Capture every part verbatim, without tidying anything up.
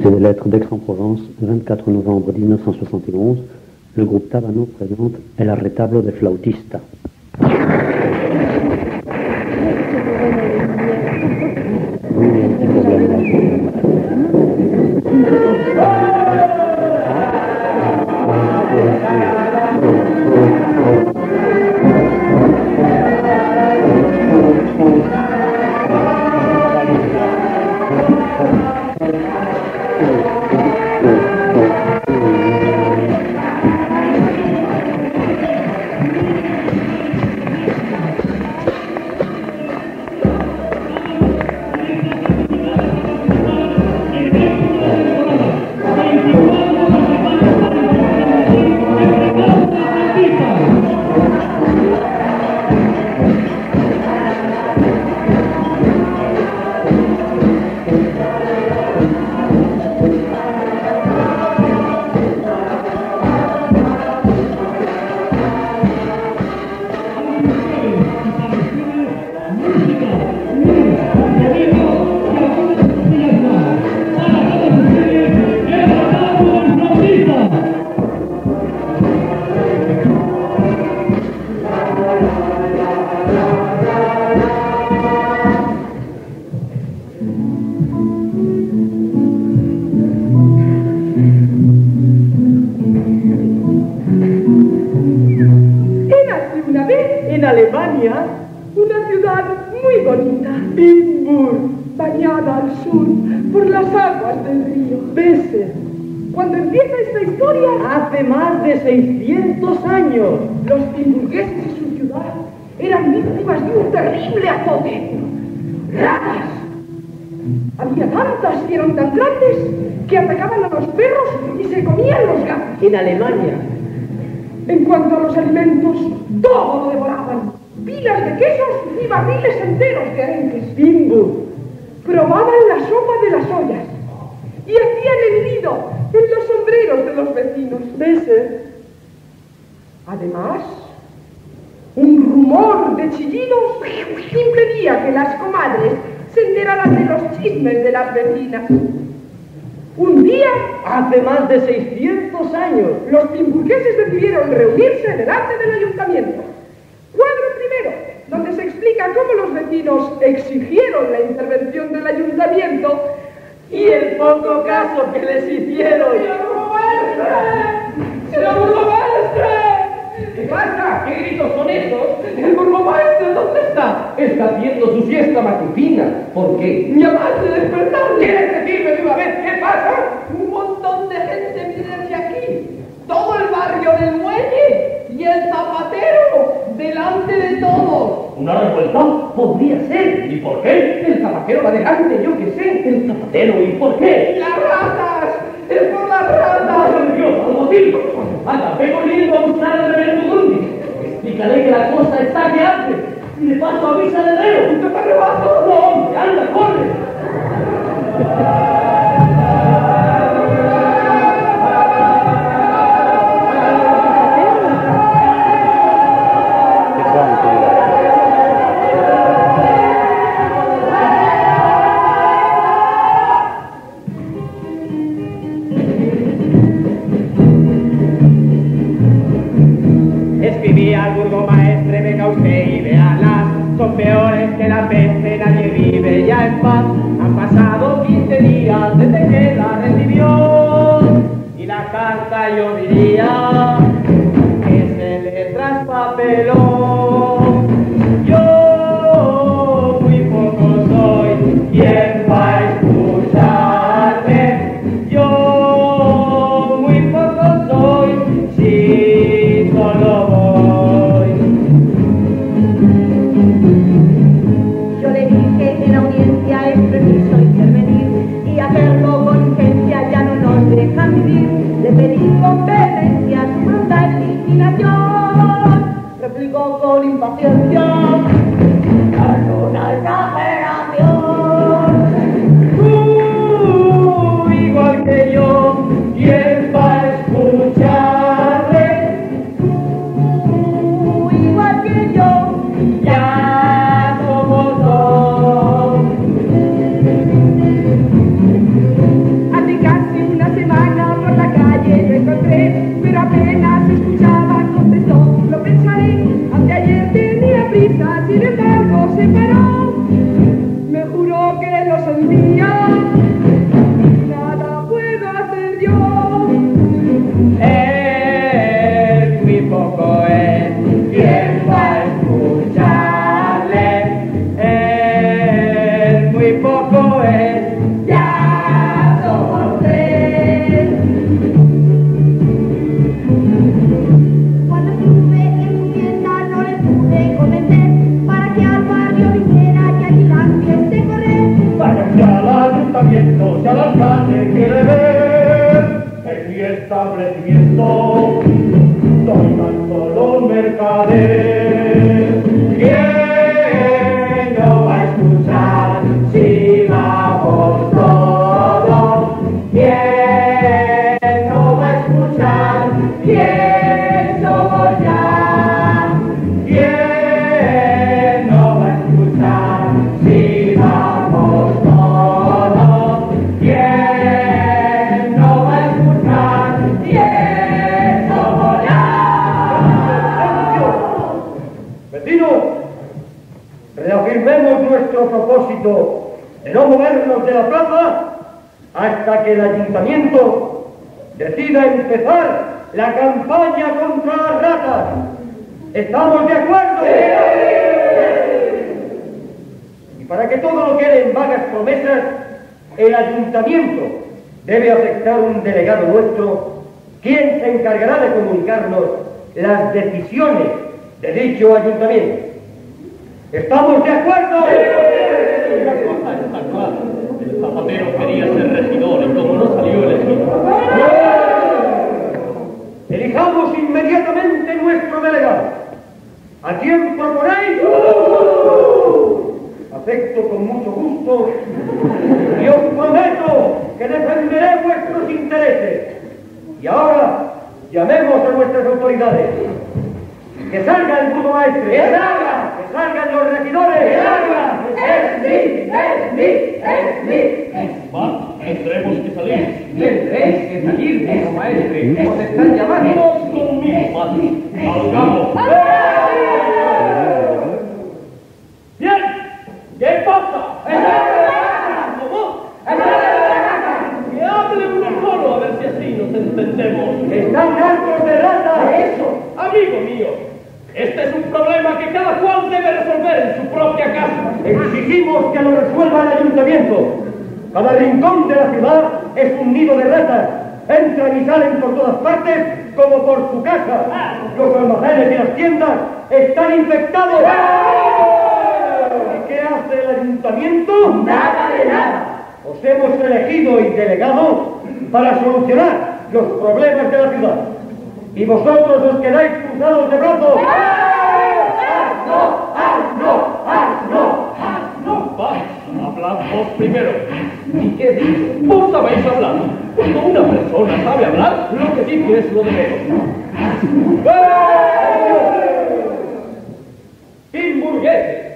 Lycée des Lettres d'Aix-en-Provence, vingt-quatre novembre mille neuf cent soixante et onze, le groupe Tabano présente El Arretablo de Flautista. Oui, il y a un petit problème là. En Alemania, una ciudad muy bonita, Pinburg, bañada al sur por las aguas del río Weser. Cuando empieza esta historia, hace más de seiscientos años, los pinburgueses y su ciudad eran víctimas de un terrible azote. ¡Ratas! Había tantas y eran tan grandes que atacaban a los perros y se comían los gatos. En Alemania, en cuanto a los alimentos, todo lo devoraban. Pilas de quesos y barriles enteros de arenques. Pinburg. Probaban la sopa de las ollas y hacían el nido en los sombreros de los vecinos. Weser. Además, un rumor de chillidos impedía que las comadres se enteraran de los chismes de las vecinas. Un día, hace más de seiscientos años, los pinburgueses decidieron reunirse delante del ayuntamiento. Cuadro primero, donde se explica cómo los vecinos exigieron la intervención del ayuntamiento y el poco caso que les hicieron. ¡Señor burgomaestre! ¡Señor burgomaestre! ¿Qué pasa? ¿Qué gritos son esos? ¿El burgomaestre dónde está? Está haciendo su siesta matutina. ¿Por qué? ¡Llamaste a despertarle! ¿Quieres decirme de una vez qué pasa? Un montón de gente viene hacia aquí. Todo el barrio del muelle y el zapatero delante de todos. ¿Una revuelta? Podría ser. ¿Y por qué? El zapatero va delante, yo qué sé. El zapatero, ¿y por qué? ¡Las ratas! ¡Es por las ratas! ¡Por Dios, al motivo! Anda, vengo lindo a buscar al reverendo Grundy. Explícale que la cosa está que hace. Y de paso avisa al herrero. ¡Te te arrebato! ¡No, hombre! ¡Anda, corre! Escribí al burgomaestre, venga usted y véalas, son peores que la peste, nadie vive ya en paz. Han pasado quince días desde que la recibió y la carta yo diría que se le traspapeló. Yo muy poco soy quien va a escucharme, yo muy poco soy si solo voy. Yo le dije que en la audiencia es preciso intervenir y hacerlo con urgencia, ya no nos dejan vivir. Le pedí con vehemencia su pronta eliminación. Replicó con impaciencia: ¡es una exageración! Tú, igual que yo, ¿quién va a escucharle? Tú, igual que yo, Ya somos dos. Hazte caso separó, me juró que lo sentía, nada puedo hacer yo. Él muy poco es, ¿quién va a escucharle? Él muy poco es, ya somos tres. Cuando estuve en su fiesta no le pude convencer para que al barrio viniera y allí antes de correr. Vaya que al ayuntamiento, si al alcalde quiere ver en mi establecimiento, soy tan solo un mercader. ¿Quién no va a escuchar si vamos todos? ¿Quién no va a escuchar? ¿Quién somos ya? ¿Quién no va a escuchar si vamos todos? ¿Quién no va a escuchar? ¿Quién somos ya? Vecinos, reafirmemos nuestro propósito de no movernos de la plaza hasta que el ayuntamiento decida empezar la campaña contra las ratas. ¿Estamos de acuerdo? Y para que todo no quede en vagas promesas, el ayuntamiento debe aceptar un delegado nuestro, quien se encargará de comunicarnos las decisiones de dicho ayuntamiento. ¿Estamos de acuerdo? La cosa está clara. El zapatero quería ser regidor y como no salió elegido. Elijamos inmediatamente nuestro delegado. ¿A quién proponéis? Acepto con mucho gusto y os prometo que defenderé vuestros intereses. Y ahora llamemos a nuestras autoridades. ¡Que salga el burgomaestre! ¡Que salga! ¡Que salgan los regidores! ¡Que salgan! ¡Es mí! ¡Es mí! ¡Es mí! Va, tendremos que salir. Tendréis que salir, hijo maestre. Os están llamando. Vamos conmigo, padre. Salgamos. Bien. ¿Qué pasa? ¿Cómo? Que hable uno solo a ver si así nos entendemos. ¡Están hartos de rata! Eso. Amigo mío, este es un problema que cada cual debe resolver en su propia casa. Exigimos que lo resuelva el ayuntamiento. Cada rincón de la ciudad es un nido de ratas. Entran y salen por todas partes como por su casa. Los almacenes y las tiendas están infectados. ¿Y qué hace el ayuntamiento? Nada de nada. Os hemos elegido y delegado para solucionar los problemas de la ciudad. Y vosotros os quedáis cruzados de brazos. ¡No! ¡Ah, no! ¡Ah, no! ¡Ah, no! Va, hablad vos primero. ¿Y qué dices? Vos sabéis hablar. Cuando una persona sabe hablar, lo que dice es lo de menos. ¡Timburgueses!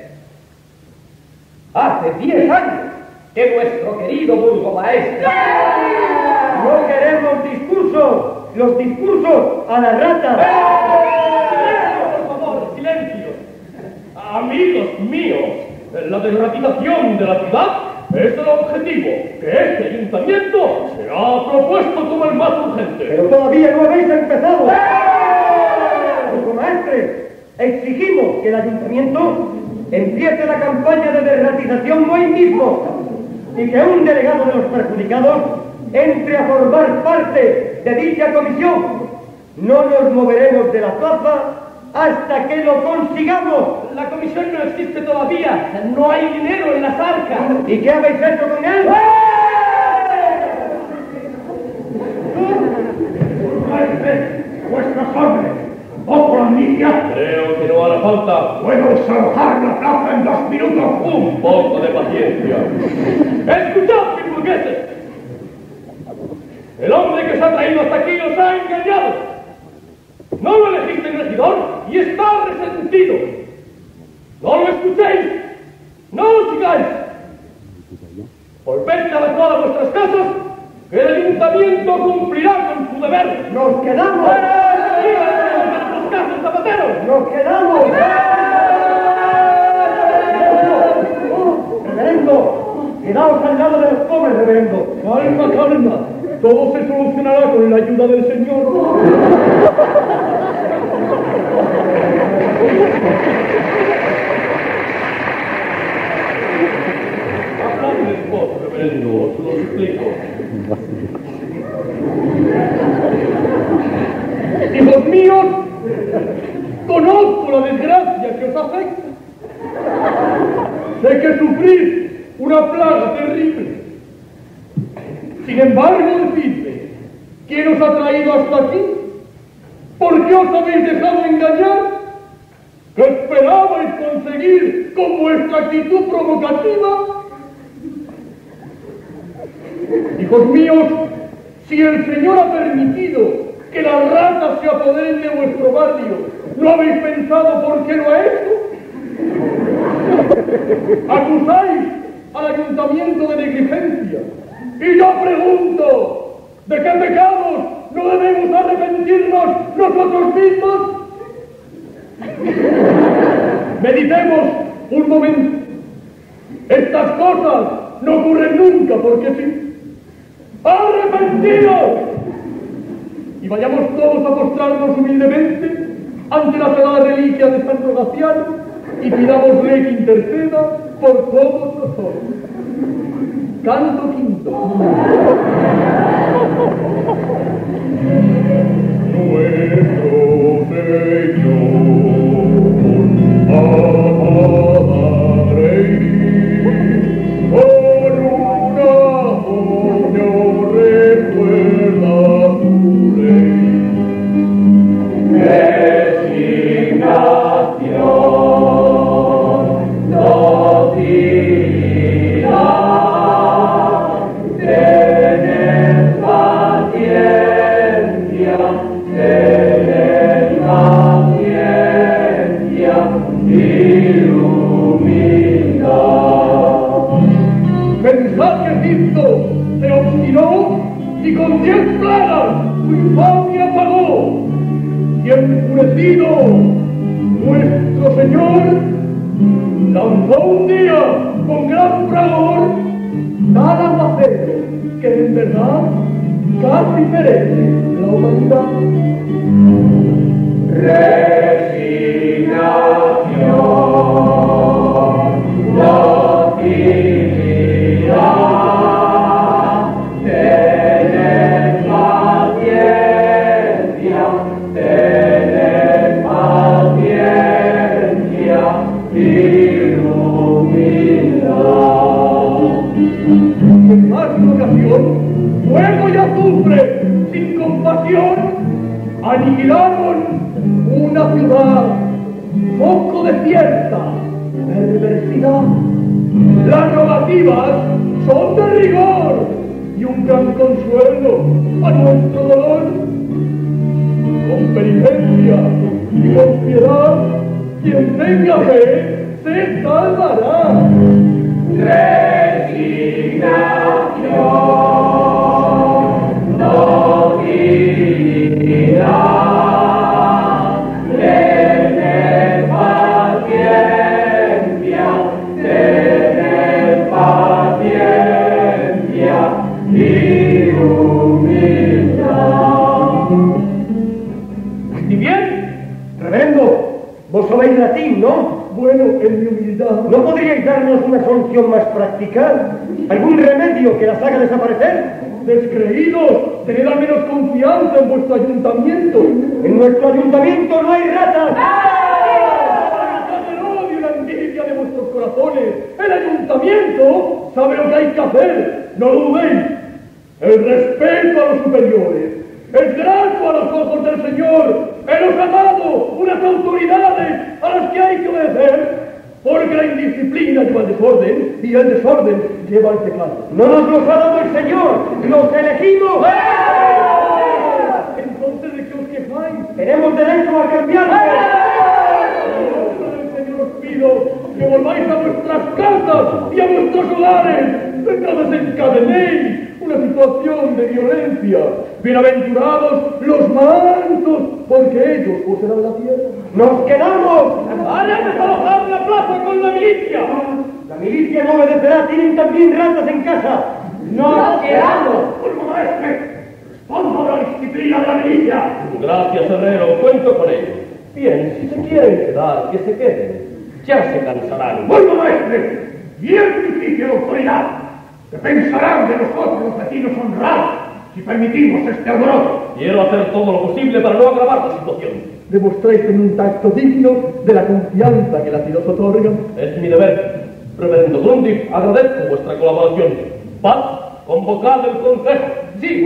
Hace diez años que nuestro querido burgomaestre... No queremos discursos. Los discursos a la rata. Por favor, silencio. Amigos míos, la desratización de la ciudad es el objetivo que este ayuntamiento se ha propuesto como el más urgente. Pero todavía no habéis empezado. Burgomaestre, exigimos que el ayuntamiento empiece la campaña de desratización hoy mismo y que un delegado de los perjudicados entre a formar parte de dicha comisión. No nos moveremos de la plaza hasta que lo consigamos. La comisión no existe todavía. No hay dinero en las arcas. ¿Y qué habéis hecho con él? Vuestras órdenes. ¿Poco la amnicia? Creo que no hará falta. Puedo desalojar la plaza en dos minutos. Un poco de paciencia. Escuchad, mis burgueses. El hombre que os ha traído hasta aquí os ha engañado. No lo elegiste en regidor y está resentido. No lo escuchéis. No lo sigáis. Volved a evacuar a vuestras casas, que el ayuntamiento cumplirá con su deber. ¡Nos quedamos! ¡Fuera de nuestras casas, zapateros! ¡Nos quedamos! Quedaos al lado de los pobres, reverendo. Calma, calma. Todo se solucionará con la ayuda del Señor. Habladles vos, reverendo, os lo explico. Hijos míos, conozco la desgracia que os afecta. Sé que sufrís una plaga terrible. Sin embargo, decidme, ¿quién os ha traído hasta aquí? ¿Por qué os habéis dejado engañar? ¿Qué esperabais conseguir con vuestra actitud provocativa? Hijos míos, si el Señor ha permitido que las ratas se apoderen de vuestro barrio, ¿no habéis pensado por qué lo ha hecho? Acusáis al ayuntamiento de negligencia. Y yo pregunto, ¿de qué pecados no debemos arrepentirnos nosotros mismos? Meditemos un momento. Estas cosas no ocurren nunca porque sí. ¡Arrepentidos! Y vayamos todos a postrarnos humildemente ante la sagrada reliquia de San Rogaciano y pidámosle que interceda por todos nosotros. Canto quinto. Nuestro Señor, amada Rey, con una unión recuerda tu ley. Resignación, se obstinó y con diez plagas su infamia pagó. Y enfurecido, nuestro Señor lanzó un día con gran fragor tal aguacero que en verdad casi merece la humanidad. Resignación, docilidad. Fuego y azufre, sin compasión, aniquilaron una ciudad poco desierta, perversidad. Las rogativas son de rigor y un gran consuelo a nuestro dolor. Con penitencia y con piedad, quien tenga fe se salvará. Resignación, docilidad, tener paciencia, tener paciencia y humildad. ¿Y bien? Reverendo, vos sabéis latín, ¿no? Bueno, en mi humildad. ¿No podríais darnos una solución más práctica? ¿Algún remedio que las haga desaparecer? Descreídos, tened al menos confianza en vuestro ayuntamiento. En nuestro ayuntamiento no hay ratas. ¡Ah! El odio y la envidia de vuestros corazones. El ayuntamiento sabe lo que hay que hacer. No lo dudéis. El respeto a los superiores. El grato a los ojos del Señor. Él os ha dado unas autoridades a las que hay que obedecer, porque la indisciplina lleva al desorden y el desorden lleva al pecado. No nos los ha dado el Señor, los elegimos. ¡Eh! Entonces, ¿de qué os quejáis? Tenemos derecho a cambiarlo. ¡Eh! Señor, os pido que volváis a vuestras casas y a vuestros hogares. No desencadenéis una situación de violencia. Bienaventurados los mansos, porque ellos poseerán la tierra. ¡Nos quedamos! ¡Haremos alojar la plaza con la milicia! La milicia no obedecerá, tienen también ratas en casa. ¡No quedamos! ¡Burgomaestre! ¡Respondo de la disciplina de la milicia! Gracias, herrero, cuento con ello. Bien, si se quieren quedar, que se queden. Ya se cansarán. ¡Burgomaestre! Y el principio de autoridad, que pensarán de nosotros los vecinos honrados si permitimos este alboroto. Quiero hacer todo lo posible para no agravar la situación. Demostráis en un tacto digno de la confianza que la ciudad otorga. Es mi deber. Reverendo Grundy, agradezco vuestra colaboración. Paz, convocad el consejo. Sí.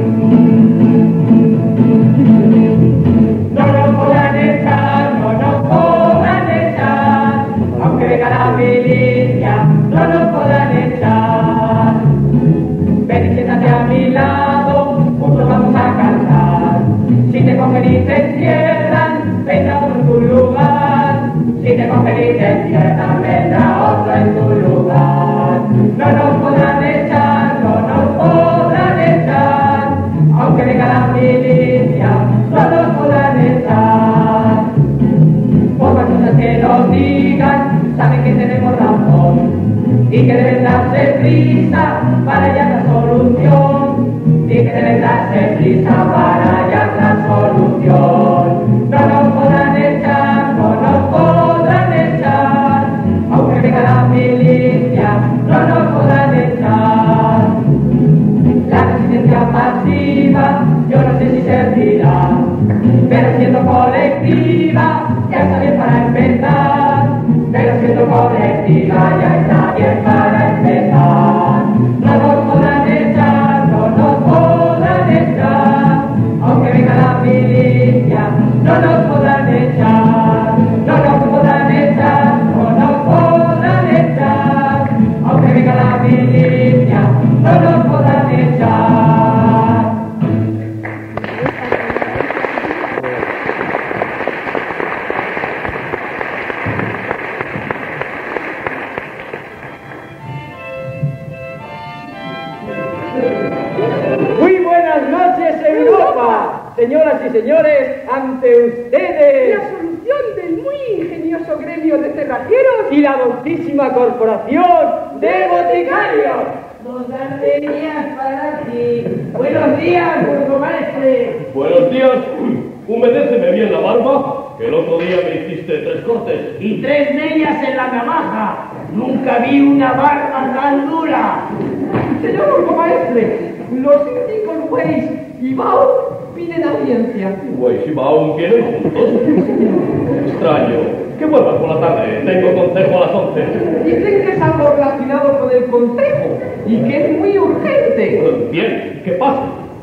No nos podrán echar, no nos podrán echar, aunque venga la milicia, no nos podrán echar. Ven y siéntate a mi lado, juntos vamos a cantar. Si te cogen y te encierran, vendrá otro en tu lugar. Si te cogen y te encierran, vendrá otro en tu lugar. No nos podrán echar, no nos podrán echar, aunque venga la milicia, no nos podrán echar. Por más cosas que nos digan, saben que tenemos razón y que deben darse prisa para hallar la solución, y que deben darse prisa para hallar la solución. No nos podrán echar, no nos podrán echar, aunque venga la milicia, no nos podrán echar. La resistencia pasiva, yo no sé si servirá, pero siendo colectiva, ya está bien para empezar. Pero siendo colectiva, ya está bien para empezar. No nos podrán echar, no nos podrán echar, aunque venga la milicia, no nos podrán echar. No nos podrán echar, no nos podrán echar, aunque venga la milicia, no nos podrán echar. Muy buenas noches, Europa. Señoras y señores, ante ustedes La solución del muy ingenioso gremio de cerrajeros y la doctísima corporación de boticarios. Dos arterias para ti. Buenos días, burgomaestre. Buenos días. Humedéceme bien la barba, que el otro día me hiciste tres cortes. Y tres mellas en la navaja. Nunca vi una barba tan dura. Señor burgomaestre, los síndicos Weiss y Bao piden audiencia. Güey, si va aún vienen juntos. Extraño. Que vuelvas por la tarde. Tengo consejo a las once. Dicen que es algo relacionado con el consejo y que es muy urgente. Bien, ¿qué pasa?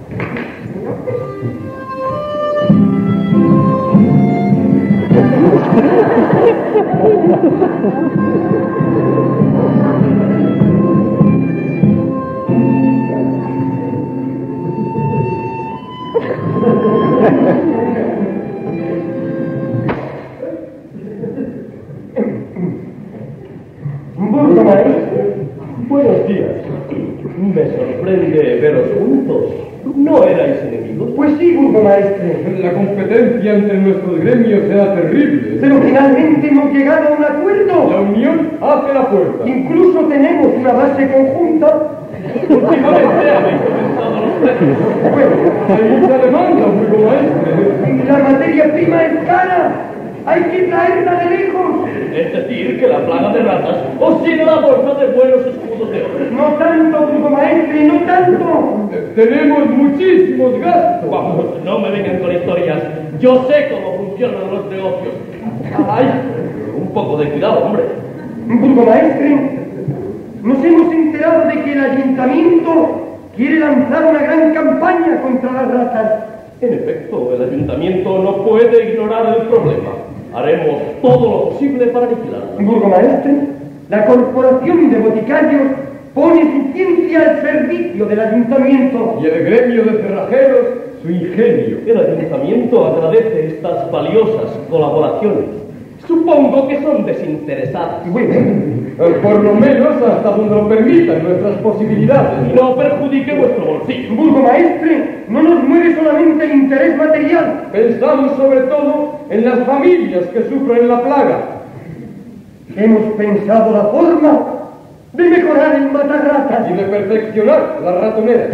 Burgomaestre, Buenos días. Me sorprende veros juntos. ¿No erais enemigos? pues sí, burgomaestre. La competencia entre nuestros gremios será terrible. Pero finalmente hemos llegado a un La acuerdo. unión hace la fuerza. Incluso tenemos una base conjunta. Últimamente habéis comenzado los precios. Bueno, Hay mucha demanda, burgomaestre. la materia prima es cara. Hay que traerla de lejos. Es decir, que la plaga de ratas os llena la bolsa de buenos escudos de oro. No tanto, burgomaestre, no tanto. Eh, Tenemos muchísimos gastos. Vamos, no me vengan con historias. Yo sé cómo funcionan los negocios. Ay, un poco de cuidado, hombre. Burgomaestre, nos hemos enterado de que el ayuntamiento quiere lanzar una gran campaña contra las ratas. En efecto, el ayuntamiento no puede ignorar el problema. Haremos todo lo posible para aniquilarlo. Burgomaestre, la corporación de boticarios pone su ciencia al servicio del ayuntamiento. Y el gremio de cerrajeros, su ingenio. El ayuntamiento agradece estas valiosas colaboraciones. Supongo que son desinteresadas. Bueno, Eh, Por lo menos hasta donde lo permitan nuestras posibilidades. No perjudique vuestro bolsillo. burgomaestre, no nos mueve solamente el interés material. Pensamos sobre todo en las familias que sufren la plaga. Hemos pensado la forma de mejorar el matarratas y de perfeccionar la ratonera.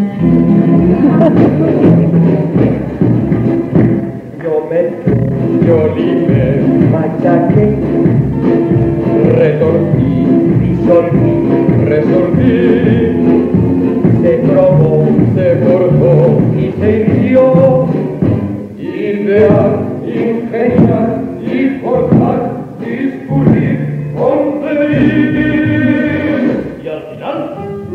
Yo me, yo limé, machaqué, retorcí, disolví, resolví, se probó, se forjó y se hirió, idear, ingeniar y forjar, discurrir, concebir y al final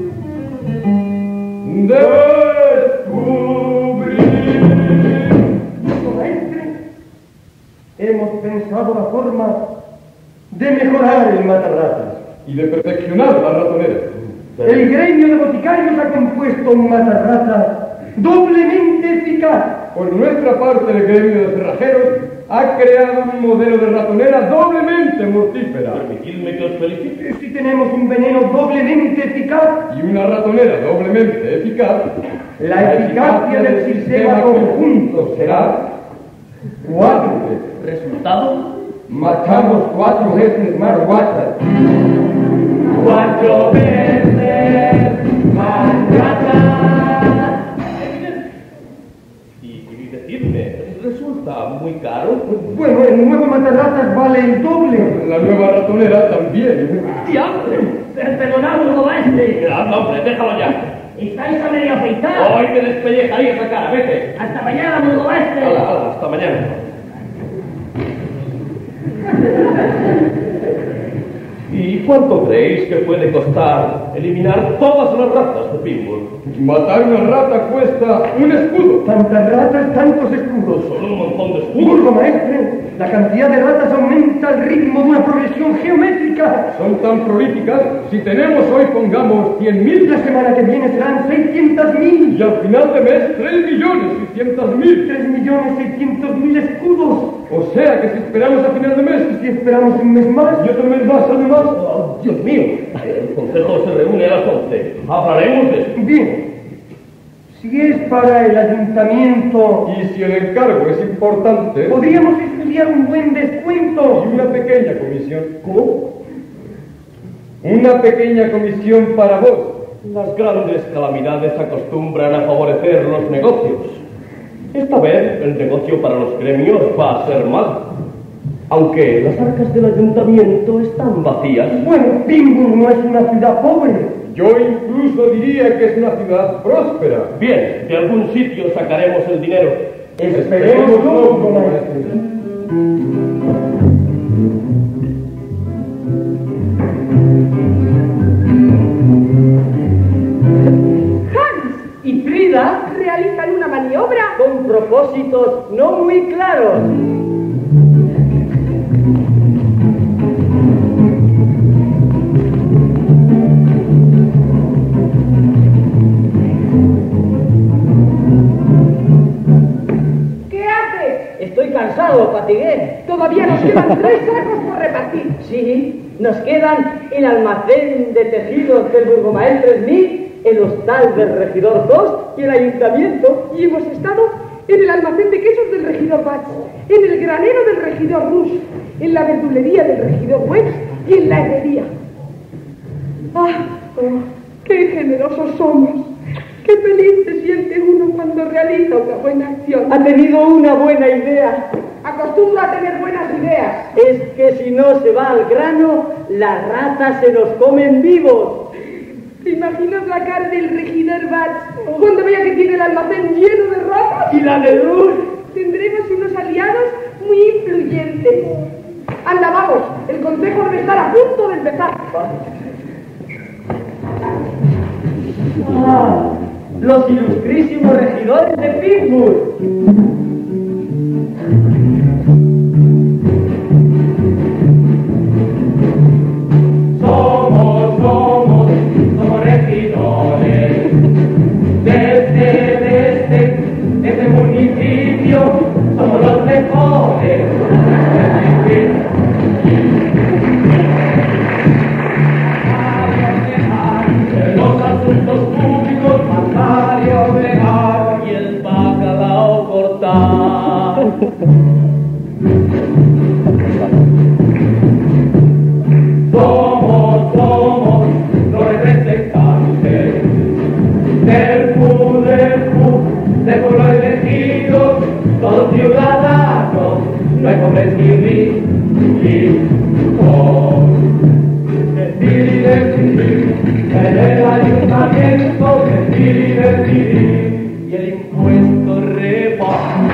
descubrir. Maestre, hemos pensado la forma de mejorar el matarratas y de perfeccionar la ratonera. El gremio de boticarios ha compuesto un matarrata doblemente eficaz. Por nuestra parte, el gremio de cerrajeros ha creado un modelo de ratonera doblemente mortífera. Permitidme que os felicite. Si tenemos un veneno doblemente eficaz y una ratonera doblemente eficaz, la eficacia del sistema conjunto será cuatro. ¿Resultado? Matamos cuatro veces más guachas. Cuatro veces más guachas. Y, y decidme, ¿resulta muy caro? Bueno, el nuevo matarratas vale el doble. La nueva ratonera también. ¡Diablo! Perdonadlo, maestre. ¡Anda, hombre, déjalo ya! Estáis a medio afeitar. Hoy me despellejaría esa cara, vete. Hasta mañana, mundo maestre. Hala, hala, hasta mañana. ¿Y cuánto creéis que puede costar eliminar todas las ratas de Pittsburgh? Matar una rata cuesta un escudo. Tantas ratas, tantos escudos. Solo un montón de escudos. Burgo, maestre, la cantidad de ratas aumenta al ritmo de una progresión geométrica. Son tan prolíficas, si tenemos hoy, pongamos cien mil. La semana que viene serán seiscientas mil. Y al final de mes, tres millones seiscientos mil. tres millones seiscientos mil escudos. O sea que si esperamos a final de mes, y si esperamos un mes más, y otro mes más, además. Oh, Dios mío, el consejo se reúne a las once. Hablaremos de eso. Bien. Si es para el ayuntamiento y si el encargo es importante, podríamos estudiar un buen descuento y una pequeña comisión. ¿Cómo? Una pequeña comisión para vos. Las grandes calamidades acostumbran a favorecer los negocios. Esta vez el negocio para los gremios va a ser malo. Aunque las arcas del ayuntamiento están vacías. Bueno, Pittsburgh no es una ciudad pobre. Yo incluso diría que es una ciudad próspera. Bien, de algún sitio sacaremos el dinero. Esperemos luego, maestro. Hans y Frida realizan una maniobra con propósitos no muy claros. Estoy cansado, fatigué. Todavía nos quedan tres sacos por repartir. Sí, nos quedan el almacén de tejidos del burgomaestre Smith, el hostal del regidor Dost y el ayuntamiento. Y hemos estado en el almacén de quesos del regidor Batz, en el granero del regidor Rush, en la verdulería del regidor Webs y en la herrería. ¡Ah! Oh, ¡qué generosos somos! ¡Qué feliz se siente uno cuando realiza una buena acción! Ha tenido una buena idea. Acostumbro a tener buenas ideas. Es que si no se va al grano, las ratas se nos comen vivos. ¿Te imaginas la cara del regidor Batz cuando vea que tiene el almacén lleno de ratas? ¿Y la de Rush? Tendremos unos aliados muy influyentes. Anda, vamos, el consejo debe estar a punto de empezar. Ah, los ilustrísimos regidores de Pittsburgh. Somos, somos, somos regidores de este, de este, de este municipio, somos los mejores. Los asuntos públicos, mandar y obligar, y el bacalao cortar. Decir y decidir, en el ayuntamiento decir y decidir, y el impuesto rebaja.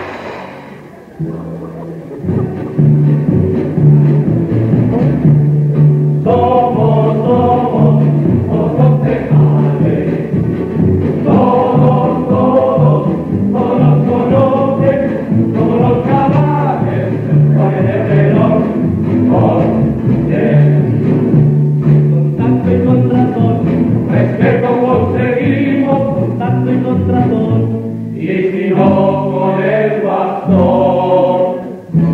Somos, somos, los concejales, todos, todos, todos nos conocen, todos los cabales, con el reloj, con bien. Con tanto y con razón, respeto conseguimos, con tanto y con razón, y si no con el bastón.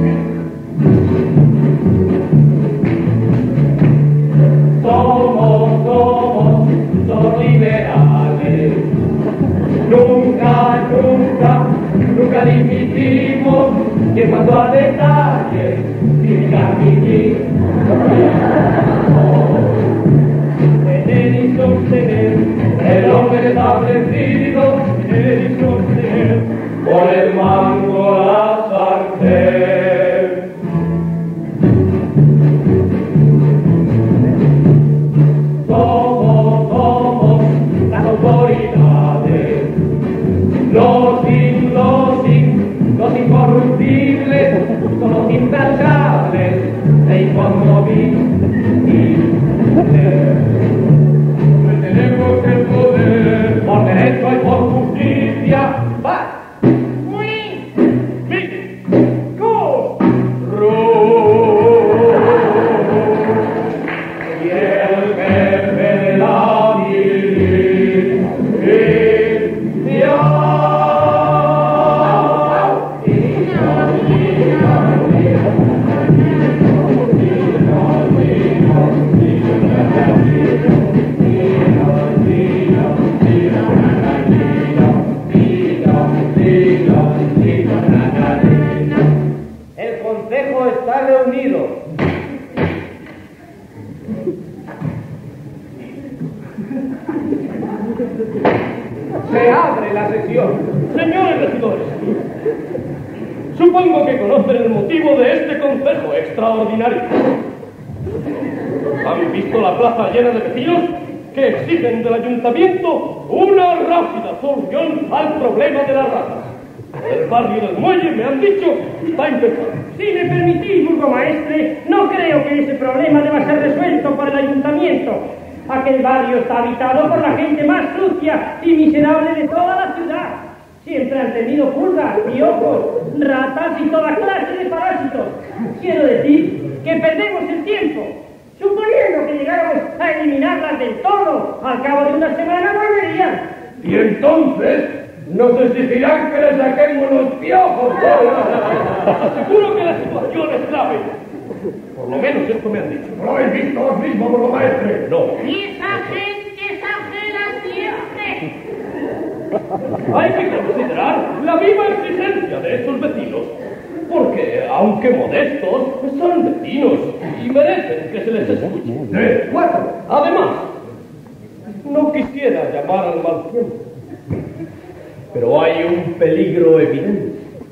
Somos, somos, somos liberales. Nunca, nunca, nunca dimitimos, que en cuanto a detalles, sin caminar. Tener y sostener, el hombre establecido, tener y sostener, por el mango la sartén. Somos, somos las autoridades, los in, los in, los incorruptibles, somos intachables e inconmovibles. Tenemos el poder por derecho y por justicia. ¡Va! ¡Muy! ¡Mi! ¡Go! ¡Ro! Y el jefe de la milicia. El Consejo está reunido. Se abre la sesión. Señores regidores, supongo que conocen el motivo de este consejo extraordinario. ¿Han visto la plaza llena de vecinos que exigen del ayuntamiento una rápida solución al problema de las ratas? El barrio del Muelle, me han dicho, está empezando. Si me permitís, burgomaestre, no creo que ese problema deba ser resuelto por el ayuntamiento. Aquel barrio está habitado por la gente más sucia y miserable de toda la ciudad. Siempre han tenido pulgas, piojos, ratas y toda clase de parásitos. Quiero decir que perdemos el tiempo. Suponiendo que llegáramos a eliminarlas del todo, al cabo de una semana volverían. Y entonces nos exigirán que les saquemos los piojos. Aseguro que la situación es grave. Por lo menos esto me han dicho. ¿No lo habéis visto vos mismo, burgomaestre? No. Y esa gente exagera siempre. Hay que considerar la viva exigencia de estos vecinos. Porque, aunque modestos, son vecinos y merecen que se les escuche. ¿Eh? Cuatro. Además, no quisiera llamar al mal tiempo, pero hay un peligro evidente.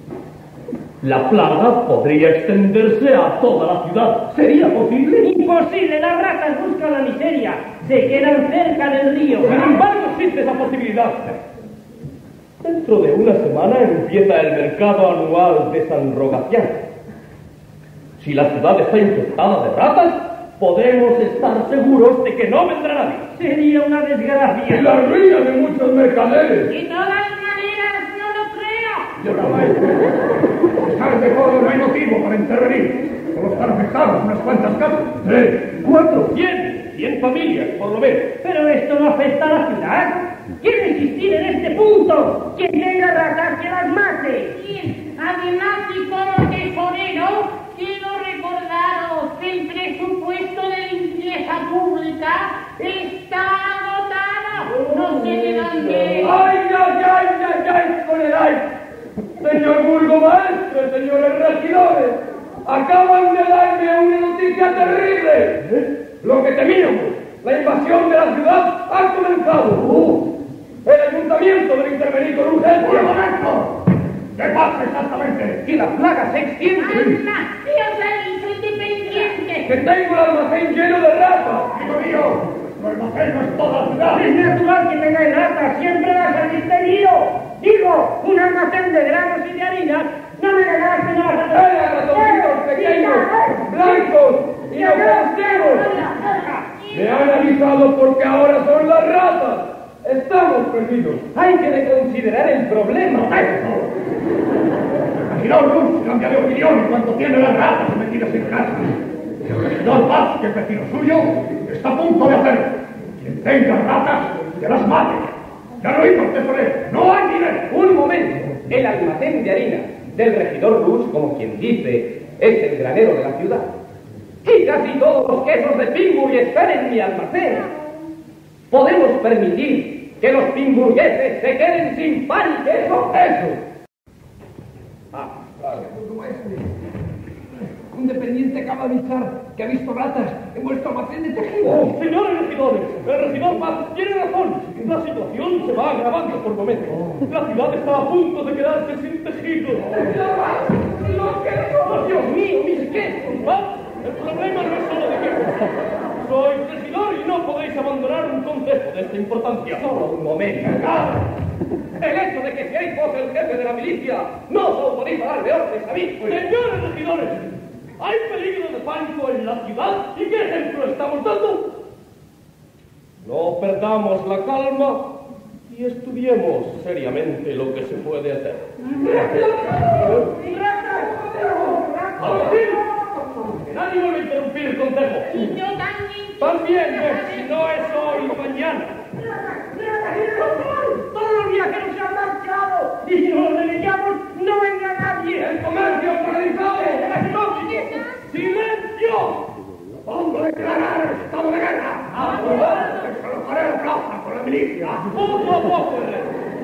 La plaga podría extenderse a toda la ciudad. ¿Sería posible? Imposible, las ratas buscan la miseria. Se quedan cerca del río. Sin embargo, existe esa posibilidad. Dentro de una semana empieza el mercado anual de San Rogaciano. Si la ciudad está infestada de ratas, podemos estar seguros de que no vendrá nadie. Sería una desgracia. Y la ruina de muchos mercaderes. De todas maneras, no lo creo. Yo no. A pesar de todo, no hay motivo para intervenir. Solo están afectados unas cuantas casas. Tres, cuatro. Cien, cien familias, por lo menos. Pero esto no afecta a la ciudad. Quiero insistir en este punto. Quien tenga ratas, que las mate. Bien, además y como tesorero, quiero recordaros que el presupuesto de limpieza pública está agotado. No sé de dónde. ¡Ay, ay, ay, ay, ay, con el ay! Señor burgomaestre, señores regidores, acaban de darme una noticia terrible. Lo que temíamos, la invasión de la ciudad ha comenzado. Uh, el ayuntamiento debe intervenir con urgencia. ¡Un momento! ¿Qué pasa exactamente? Que la plaga se extiende. Anda, Dios ha dicho independiente ¡Que tengo el almacén lleno de ratas! ¡Amigo mío! ¡Nuestro almacén no es toda la ciudad! Es natural que tengáis ratas, siempre va a salir tenido. Digo, un almacén de granos y de harinas, no me negarás que no vas a tener. ¡Era ratoncitos pequeños, blancos y ofensivos! ¡Me han avisado porque ahora son las ratas! ¡Estamos perdidos! Hay que reconsiderar el problema. Regidor Rus cambia de opinión en cuanto tiene las ratas metidas en casa. El regidor Paz, que es vecino suyo, está a punto de hacerlo. Quien tenga ratas, que las mate. Ya lo hizo el tesorero. No hay dinero. Un momento. El almacén de harina del regidor Rus, como quien dice, es el granero de la ciudad. Y casi todos los quesos de Pimbury están en mi almacén. ¿Podemos permitir que los pimburgueses se queden sin pan y queso? ¡Eso! Ah, claro. Un dependiente acaba de avisar que ha visto ratas en vuestro almacén de tejido. Oh, señores regidores, el regidor Paz tiene razón. La situación se va agravando por momentos. La ciudad está a punto de quedarse sin tejido. ¡Oh, Dios mío, mis quesos! Paz, el problema no es solo de quesos. Soy regidor y no podéis abandonar un consejo de esta importancia. Solo un momento. El hecho de que seáis vos el jefe de la milicia no os autoriza a darme órdenes a mí. Señores regidores, hay peligro de pánico en la ciudad. ¿Y qué ejemplo estamos dando? No perdamos la calma y estudiemos seriamente lo que se puede hacer. Que nadie vuelva a interrumpir el consejo. Y yo también. También, si no es hoy, mañana. Todos los viajeros se han marchado y si nos relegamos no venga nadie. ¡El comercio paralizado! ¡Silencio! ¡Pongo a declarar el estado de guerra! ¡Desalojaré la plaza con la milicia! Poco a poco, rey.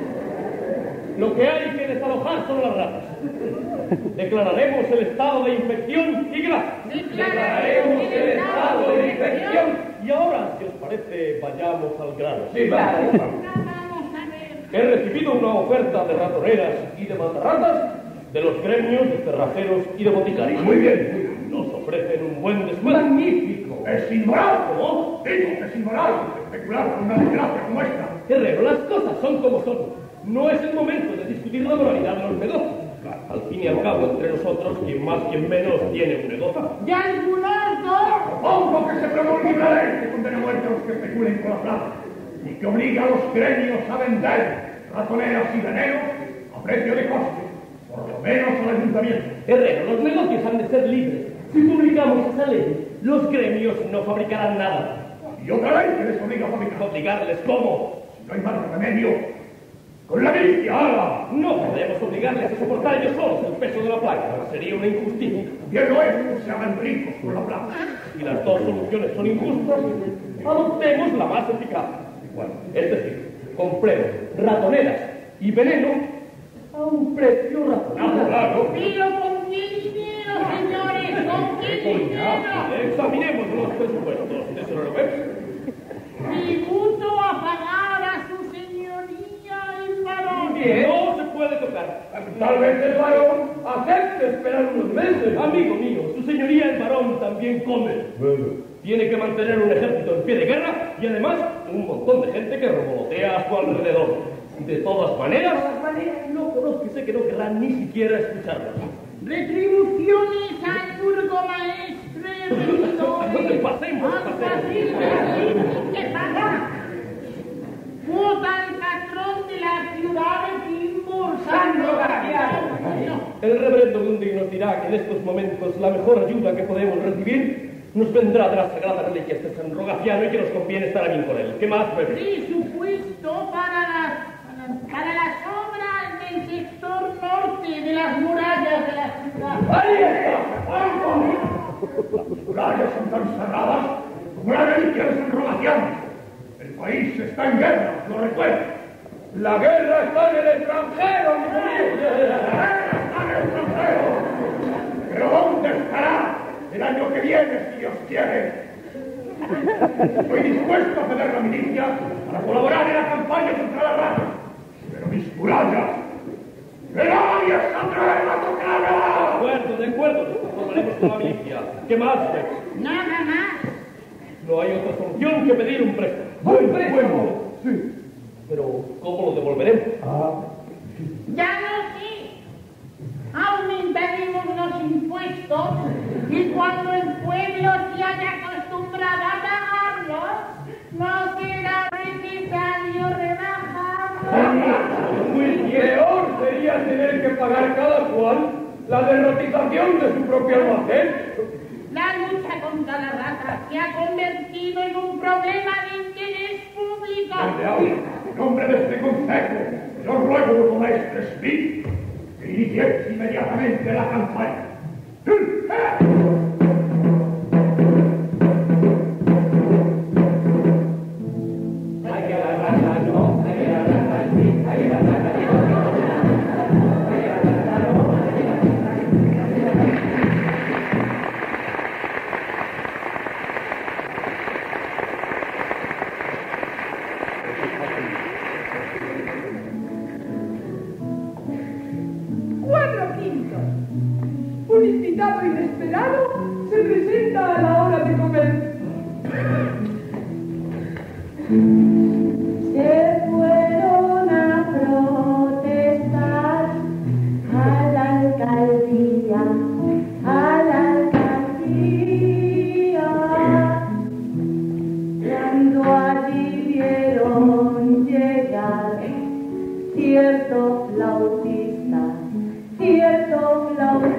Lo que hay que desalojar son las ratas. Declararemos el estado de infección y gracia. Declararemos el estado de infección. Y ahora, si os parece, vayamos al grano. Sí, claro. Vamos a ver. He recibido una oferta de ratoneras y de matarratas de los gremios de cerrajeros y de boticarios. Muy bien. Nos ofrecen un buen descuento. ¡Magnífico! ¡Es inmoral! ¿Cómo? Digo que es inmoral especular con una desgracia como esta. Herrero, las cosas son como son. No es el momento de discutir la moralidad de los negocios. Al fin y al cabo, entre nosotros, quien más, quien menos, tiene un negocio. ¡Ya algunos dos! Propongo que se promulgue una ley que condene a muerte a los que especulen con la plata y que obligue a los gremios a vender ratoneras y venenos a precio de coste, por lo menos al ayuntamiento. Herrero, los negocios han de ser libres. Si publicamos esa ley, los gremios no fabricarán nada. Y otra ley que les obliga a fabricar. ¿Obligarles cómo? Si no hay más remedio, con la milicia, ¡hala! No podemos obligarles a soportar ellos solos el peso de la plaga. Sería una injusticia. Bien lo es, que se hagan ricos con la plata. Si las dos soluciones son injustas, adoptemos la más eficaz. Bueno, es decir, compremos ratoneras y veneno a un precio razonable. Claro. Pero con qué dinero, señores, con qué dinero. Examinemos los presupuestos, tesorero Webs. Tributo a pagar a su señoría el varón. No se puede tocar. Tal vez el varón acepte esperar unos meses. Amigo mío, su señoría el varón también come. Tiene que mantener un ejército en pie de guerra y además un montón de gente que revolotea a su alrededor. De todas maneras, no conozco y sé que no querrán ni siquiera escucharlos. Retribuciones al burgomaestre regidores. Pasemos, pasemos. ¿Qué pasa? Cuota al patrón de la ciudad de Timbur, San Rogaciano. El reverendo Gundi nos dirá que en estos momentos la mejor ayuda que podemos recibir nos vendrá de las sagradas reliquias de San Rogaciano y que nos conviene estar bien con él. ¿Qué más, bebé? Presupuesto para las, para las obras del sector norte de las murallas de la ciudad. ¡Ahí está! Las murallas son tan cerradas como la reliquia de San Rogaciano. El país está en guerra, lo recuerdo. La guerra está en el extranjero, amigo mío. La guerra está en el extranjero. Pero ¿dónde estará el año que viene, si Dios quiere? Estoy dispuesto a ceder la milicia para colaborar en la campaña contra la raza. Pero mis murallas, ¡Que nadie se atreva a tocarla! De acuerdo, de acuerdo, nos conformaremos con la milicia. ¿Qué más, Beps? Nada más. No hay otra solución que pedir un préstamo. ¡Un préstamo! Sí. Pero, ¿cómo lo devolveremos? Ah, Ya lo sé. Aumentaremos los impuestos y cuando el pueblo se haya acostumbrado a pagarlos, no será necesario rebajarlos. muy peor sería tener que pagar cada cual la derrotización de su propio almacén. La lucha contra la rata se ha convertido en un problema de interés público. Desde ahora, en nombre de este consejo, yo ruego a maestre Smith que iniciéis inmediatamente la campaña. Hay que agarrarla, no, hay que agarrarla, sí, hay que agarrarla, no. Cuatro quintos. Un invitado inesperado se presenta a la hora de comer. Se fueron a protestar a la alcaldía, a la alcaldía. Cuando allí vieron llegar cierto flautista, cierto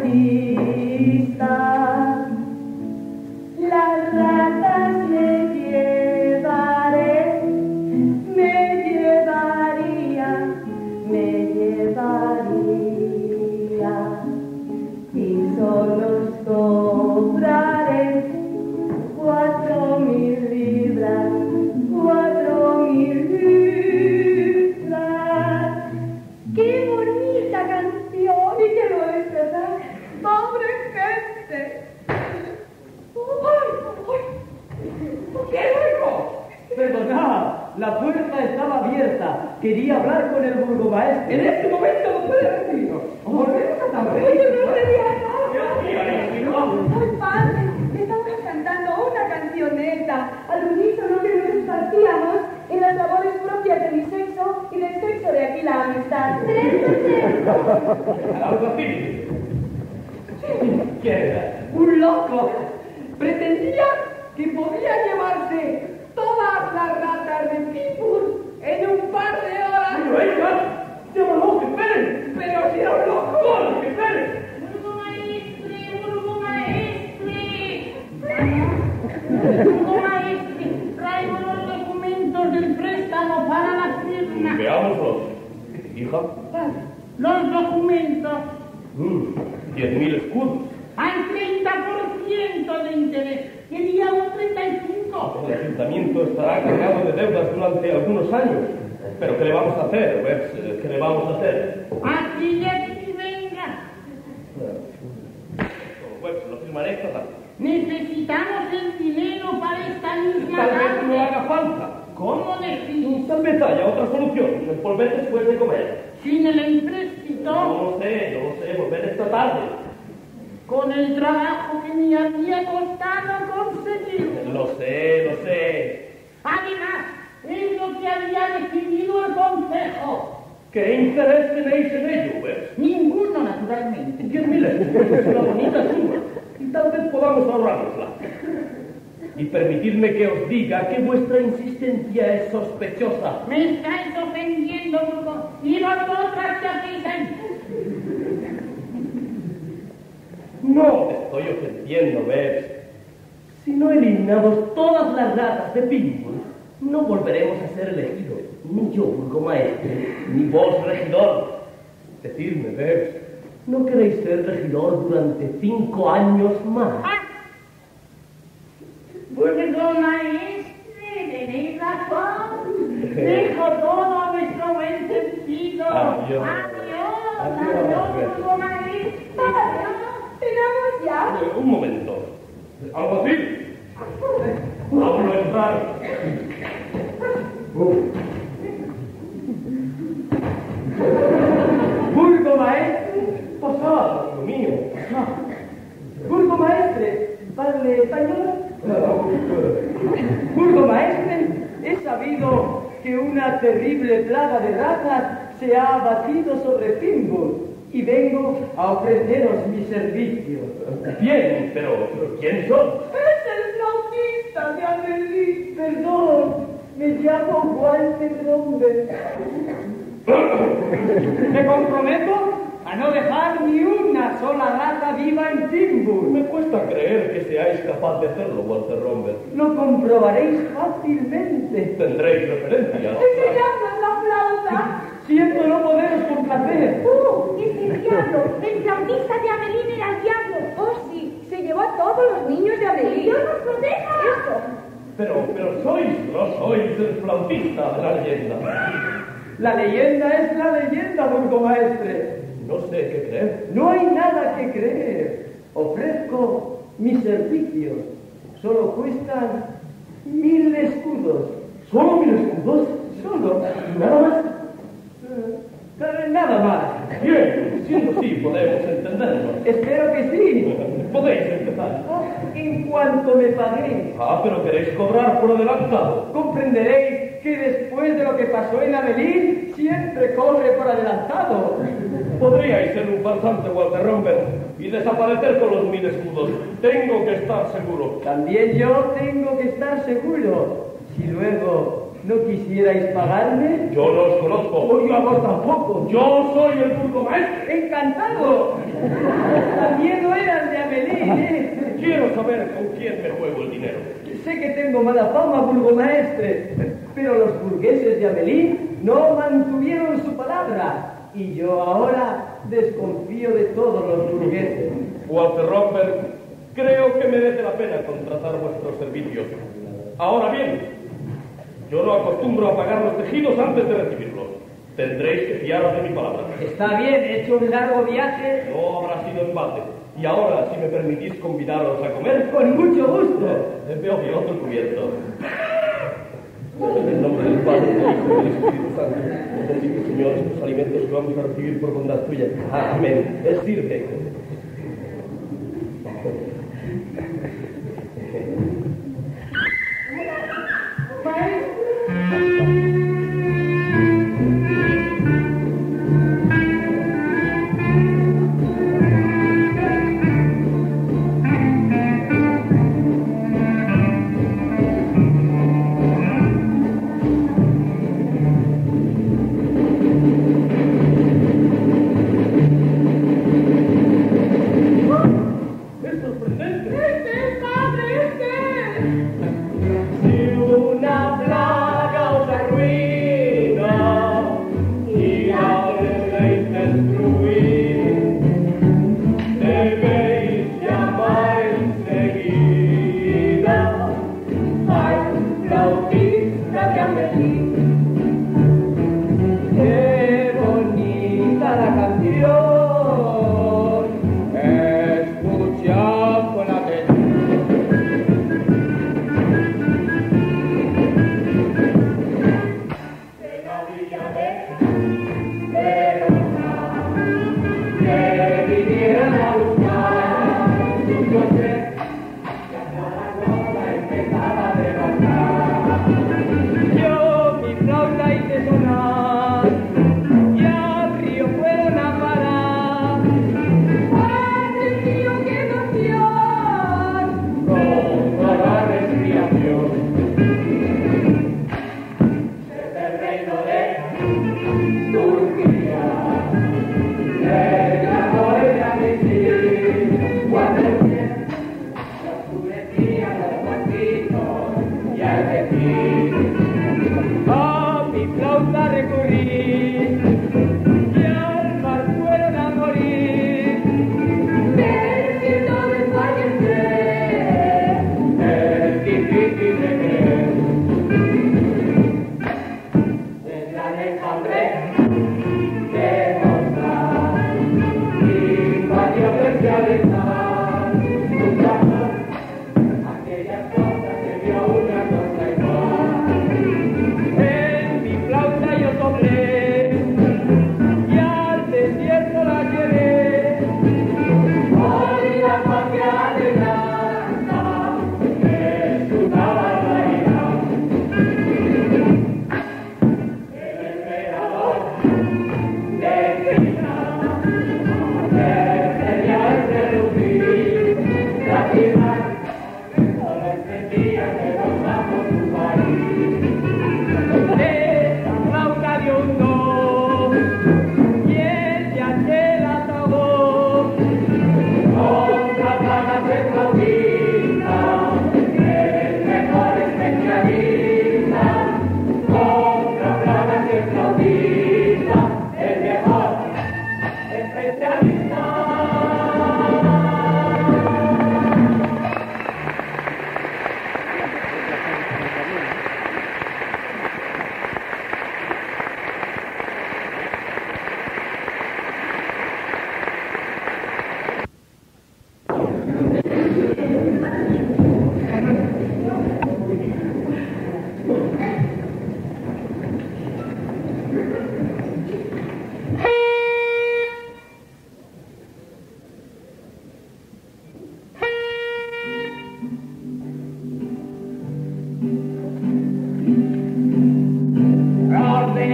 flautista, las ratas me llevaré, me llevaría, me llevaría, y solo os cobraré cuatro mil libras, cuatro mil libras. ¡Qué bonita canción! ¿Y que no es verdad? ¡Pobre gente! ¡Ay, ay! ¿Qué luego? Perdonad, la puerta estaba abierta. Quería hablar con el burgomaestre. En este momento no puede recibirnos. Volvemos a tarde. ¡Oye, no sería nada! ¡Ay, padre! Estamos cantando una cancioneta al unísono que nos impartíamos en las labores propias de mi sexo y del sexo de aquí la amistad. Algo así. ¿Quién era? ¡Un loco! Pretendía que podía llevarse todas las ratas de Pittsburgh en un par de horas. ¡Pero ella! ¡Llámalo, que esperen! ¡Pero si era un loco! ¡Vale, que esperen! Burgomaestre, burgomaestre. Burgomaestre, traigo los documentos del préstamo para la firma. Veámoslos. Hija. Los documentos Mm, diez mil escudos. al treinta por ciento de interés. Quería un treinta y cinco. El ayuntamiento estará cargado de deudas durante algunos años. Pero ¿qué le vamos a hacer, Webs? ¿Qué le vamos a hacer? Aquí y aquí venga. Webs, lo firmaré esta tarde. Necesitamos el dinero para esta misma Tal vez no tarde. haga falta. ¿Cómo decís? Tal vez haya otra solución. Volver después de comer. Sin el empréstito, No lo sé, no lo sé. Volver esta tarde. con el trabajo que me había costado conseguir. Lo sé, lo sé. Además, es lo que había decidido el consejo. ¿Qué interés tenéis en ello, Webs? Ninguno, naturalmente. Diez mil escudos es una bonita suma. Y tal vez podamos ahorrárnosla. Y permitidme que os diga que vuestra insistencia es sospechosa. Me estáis ofendiendo, Burgo. Y vosotras que hacéis ahí. No te estoy ofendiendo, Webs. Si no eliminamos todas las ratas de Pittsburgh, no volveremos a ser elegidos. Ni yo, burgomaestre, ni vos, regidor. Decidme, Webs, ¿no queréis ser regidor durante cinco años más? Burgomaestre, tenéis razón. Dejo todo a vuestro buen sentido. Adiós. Adiós, Adiós, adiós, burgomaestre. ¿Tenemos ya? Eh, un momento. ¿Algo así? Hablo entrar. Burgomaestre. hable español? Burgomaestre, he sabido que una terrible plaga de ratas se ha abatido sobre Fimbul y vengo a ofreceros mis servicios. Bien, pero ¿quién son? Es el flautista de Amelie. Perdón, me llamo Walter Romber. Me comprometo a no dejar ni una sola rata viva en Fimbul. Me cuesta creer que seáis capaz de hacerlo, Walter Romber. Lo comprobaréis fácilmente. Tendréis referencias. ¡Enseñadnos la flauta! Siento no poderos complacer. ¡Uh! ¡Es el diablo! ¡El flautista de Amelie era el diablo! ¡Oh, sí! Se llevó a todos los niños de Amelie. ¡Que Dios nos proteja! ¡Eso! Pero, pero sois, no sois el flautista de la leyenda. La leyenda es la leyenda, burgomaestre. No sé qué creer. No hay nada que creer. Ofrezco mis servicios. Solo cuestan mil escudos. ¿Solo mil escudos? Solo. ¿Nada más? Eh, nada más. Bien, siendo así podemos entenderlo. Espero que sí. Podéis empezar. Oh, en cuanto me paguéis. Ah, pero queréis cobrar por adelantado. Comprenderéis que después de lo que pasó en Amelie, siempre corre por adelantado. Podríais ser un farsante, Walter Romber, y desaparecer con los mil escudos. Tengo que estar seguro. También yo tengo que estar seguro. Si luego no quisierais pagarme... Yo no os conozco. O yo a vos tampoco. Yo soy el burgomaestre. ¡Encantado! También lo eran de Amelie, ¿eh? Quiero saber con quién me juego el dinero. Sé que tengo mala fama, burgomaestre, pero los burgueses de Amelie no mantuvieron su palabra. Y yo ahora desconfío de todos los burgueses. Walter Romber, creo que merece la pena contratar vuestros servicios. Ahora bien, yo no acostumbro a pagar los tejidos antes de recibirlos. Tendréis que fiaros de mi palabra. Está bien, he hecho un largo viaje. No habrá sido en balde. Y ahora, si me permitís convidaros a comer... Con mucho gusto. Eh, veo bien otro cubierto. En el nombre del Padre, del Hijo y del Espíritu Santo. Bendigo, Señor, estos alimentos que vamos a recibir por bondad tuya. Amén. Es sirve.